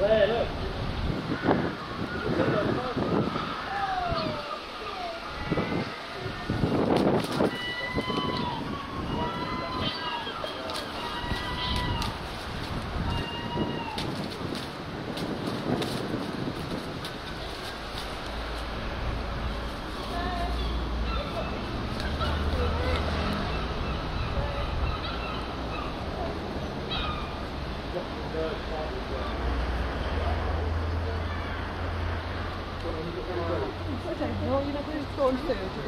there, look. Okay, well, you're not going to score on food.